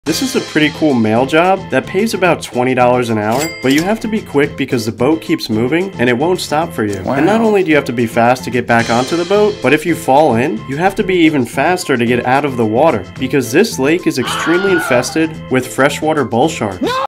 This is a pretty cool mail job that pays about $20 an hour, but you have to be quick because the boat keeps moving and it won't stop for you. Wow. And not only do you have to be fast to get back onto the boat, but if you fall in, you have to be even faster to get out of the water because this lake is extremely infested with freshwater bull sharks. No!